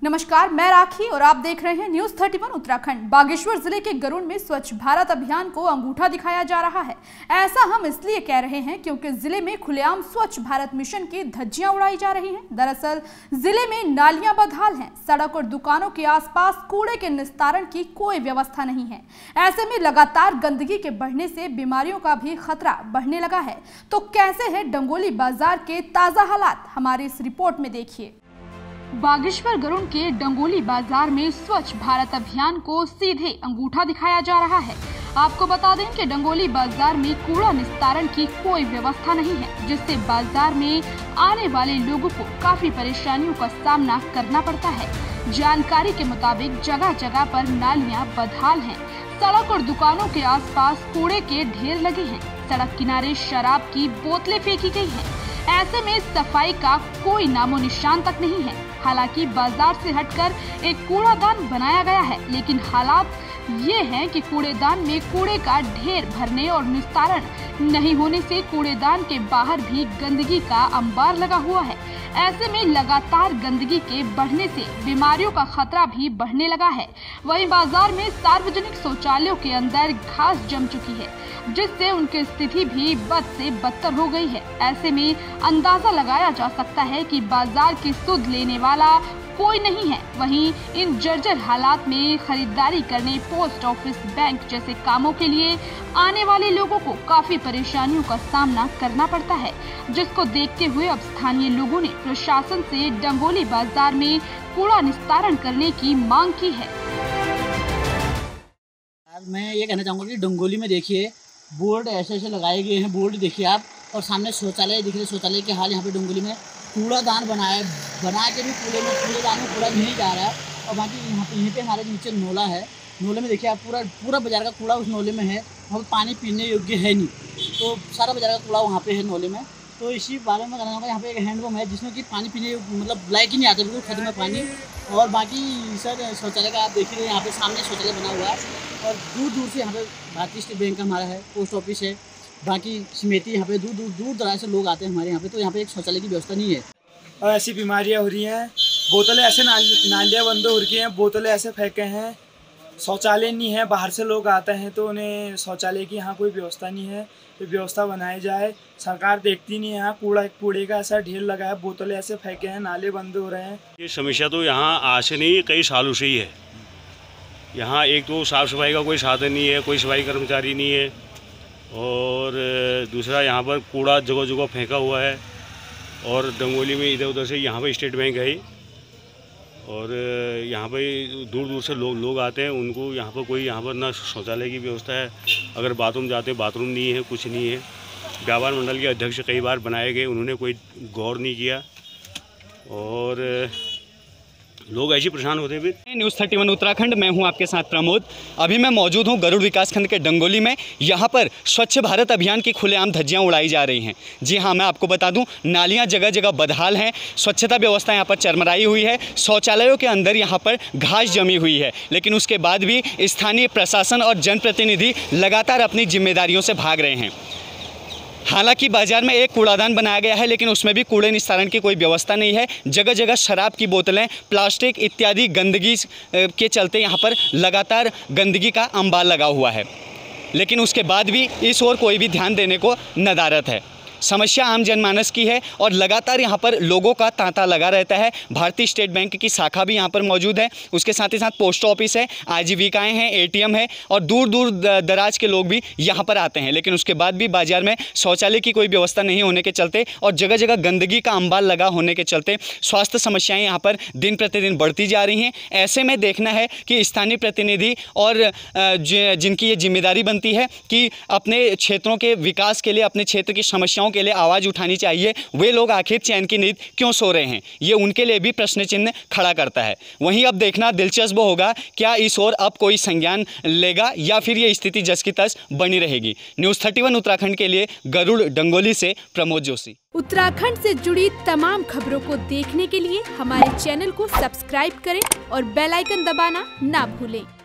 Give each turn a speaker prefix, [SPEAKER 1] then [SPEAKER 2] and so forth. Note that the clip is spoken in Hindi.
[SPEAKER 1] नमस्कार, मैं राखी और आप देख रहे हैं न्यूज 31 उत्तराखंड। बागेश्वर जिले के गरुड़ में स्वच्छ भारत अभियान को अंगूठा दिखाया जा रहा है। ऐसा हम इसलिए कह रहे हैं क्योंकि जिले में खुलेआम स्वच्छ भारत मिशन की धज्जियां उड़ाई जा रही हैं। दरअसल जिले में नालियां बदहाल हैं, सड़क और दुकानों के आसपास कूड़े के निस्तारण की कोई व्यवस्था नहीं है। ऐसे में लगातार गंदगी के बढ़ने से बीमारियों का भी खतरा बढ़ने लगा है। तो कैसे है डंगोली बाजार के ताजा हालात, हमारी इस रिपोर्ट में देखिए। बागेश्वर गरुड़ के डंगोली बाजार में स्वच्छ भारत अभियान को सीधे अंगूठा दिखाया जा रहा है। आपको बता दें कि डंगोली बाजार में कूड़ा निस्तारण की कोई व्यवस्था नहीं है, जिससे बाजार में आने वाले लोगों को काफी परेशानियों का सामना करना पड़ता है। जानकारी के मुताबिक जगह जगह पर नालियां बदहाल हैं, सड़क और दुकानों के आसपास कूड़े के ढेर लगे हैं, सड़क किनारे शराब की बोतलें फेंकी गई हैं। ऐसे में सफाई का कोई नामो निशान तक नहीं है। हालांकि बाजार से हटकर एक कूड़ादान बनाया गया है, लेकिन हालात ये हैं कि कूड़ेदान में कूड़े का ढेर भरने और निस्तारण नहीं होने से कूड़ेदान के बाहर भी गंदगी का अंबार लगा हुआ है। ऐसे में लगातार गंदगी के बढ़ने से बीमारियों का खतरा भी बढ़ने लगा है। वहीं बाजार में सार्वजनिक शौचालयों के अंदर घास जम चुकी है, जिससे उनकी स्थिति भी बद से बदतर हो गई है। ऐसे में अंदाजा लगाया जा सकता है कि बाजार की सुध लेने वाला कोई नहीं है। वहीं इन जर्जर हालात में खरीदारी करने पोस्ट ऑफिस, बैंक जैसे कामों के लिए आने वाले लोगों को काफी परेशानियों का सामना करना पड़ता है, जिसको देखते हुए अब स्थानीय लोगों ने प्रशासन से डंगोली बाजार में कूड़ा निस्तारण करने की मांग की है।
[SPEAKER 2] मैं ये कहना चाहूँगा कि डंगोली में देखिए बोर्ड ऐसे ऐसे लगाए गए हैं, बोर्ड देखिए आप, और सामने शौचालय दिख रहे। शौचालय के हाल यहाँ पे डंगोली में कूड़ादान बना के भी कूड़ेदान में कूड़ा नहीं जा रहा है। और बाकी यहीं पे हमारे नीचे नोला है, नोले में देखिए आप पूरा बाजार का कूड़ा उस नोले में है। वहाँ पर पानी पीने योग्य है नहीं, तो सारा बाजार का कूड़ा वहाँ पे है नोले में। तो इसी बारे में कहना चाहूँगा, यहाँ पे एक हैंडपम्प है जिसमें कि पानी पीने मतलब लायक ही नहीं आता, बिल्कुल खत्म है पानी। और बाकी सर शौचालय का आप देख रहे हैं, यहाँ पे सामने शौचालय बना हुआ है, और दूर दूर से यहाँ पे भारतीय स्टेट बैंक का हमारा है, पोस्ट ऑफिस है, बाकी समिति यहाँ पे दूर दराज से लोग आते हैं हमारे यहाँ पे। तो यहाँ पे एक शौचालय की व्यवस्था नहीं है
[SPEAKER 3] और ऐसी बीमारियाँ हो रही हैं। बोतलें ऐसे नालियाँ बंद हो रही हैं, बोतलें ऐसे फेंके हैं, शौचालय नहीं है। बाहर से लोग आते हैं तो उन्हें शौचालय की यहाँ कोई व्यवस्था नहीं है, तो व्यवस्था बनाई जाए। सरकार देखती नहीं है, यहाँ कूड़े का ऐसा ढेर लगा है, बोतलें ऐसे फेंके हैं, नाले बंद हो रहे हैं।
[SPEAKER 4] ये समस्या तो यहाँ आज से नहीं, कई सालों से ही है। यहाँ एक तो साफ़ सफाई का कोई साधन नहीं है, कोई सफाई कर्मचारी नहीं है, और दूसरा यहाँ पर कूड़ा जगह जगह फेंका हुआ है। और डंगोली में इधर उधर से यहाँ पर स्टेट बैंक है, और यहाँ पे दूर दूर से लोग आते हैं। उनको यहाँ पर कोई ना शौचालय की व्यवस्था है, अगर बाथरूम जाते हैं बाथरूम नहीं है, कुछ नहीं है। व्यापार मंडल के अध्यक्ष कई बार बनाए गए, उन्होंने कोई गौर नहीं किया, और लोग ऐसे परेशान होते हैं।
[SPEAKER 5] न्यूज़ 31 उत्तराखंड, मैं हूं आपके साथ प्रमोद। अभी मैं मौजूद हूं गरुड़ विकासखंड के डंगोली में। यहां पर स्वच्छ भारत अभियान की खुलेआम धज्जियां उड़ाई जा रही हैं। जी हां, मैं आपको बता दूं, नालियां जगह जगह बदहाल हैं, स्वच्छता व्यवस्था यहां पर चरमराई हुई है, शौचालयों के अंदर यहां पर घास जमी हुई है। लेकिन उसके बाद भी स्थानीय प्रशासन और जनप्रतिनिधि लगातार अपनी जिम्मेदारियों से भाग रहे हैं। हालांकि बाजार में एक कूड़ादान बनाया गया है, लेकिन उसमें भी कूड़े निस्तारण की कोई व्यवस्था नहीं है। जगह जगह शराब की बोतलें, प्लास्टिक इत्यादि गंदगी के चलते यहाँ पर लगातार गंदगी का अंबार लगा हुआ है, लेकिन उसके बाद भी इस ओर कोई भी ध्यान देने को नदारत है। समस्या आम जनमानस की है और लगातार यहाँ पर लोगों का तांता लगा रहता है। भारतीय स्टेट बैंक की शाखा भी यहाँ पर मौजूद है, उसके साथ ही साथ पोस्ट ऑफिस है, आजीविकाएं हैं, एटीएम है, और दूर दूर दराज के लोग भी यहाँ पर आते हैं। लेकिन उसके बाद भी बाजार में शौचालय की कोई व्यवस्था नहीं होने के चलते और जगह जगह गंदगी का अंबार लगा होने के चलते स्वास्थ्य समस्याएँ यहाँ पर दिन प्रतिदिन बढ़ती जा रही हैं। ऐसे में देखना है कि स्थानीय प्रतिनिधि और जिनकी ये जिम्मेदारी बनती है कि अपने क्षेत्रों के विकास के लिए, अपने क्षेत्र की समस्याओं के लिए आवाज़ उठानी चाहिए, वे लोग आखिर चैन की नींद क्यों सो रहे हैं, ये उनके लिए भी प्रश्न चिन्ह खड़ा करता है। वहीं अब देखना दिलचस्प होगा, क्या इस ओर अब कोई संज्ञान लेगा या फिर ये स्थिति जस की तस बनी रहेगी। न्यूज़ 31 उत्तराखंड के लिए गरुड़ डंगोली से प्रमोद जोशी।
[SPEAKER 1] उत्तराखंड से जुड़ी तमाम खबरों को देखने के लिए हमारे चैनल को सब्सक्राइब करें और बेल आइकन दबाना ना भूलें।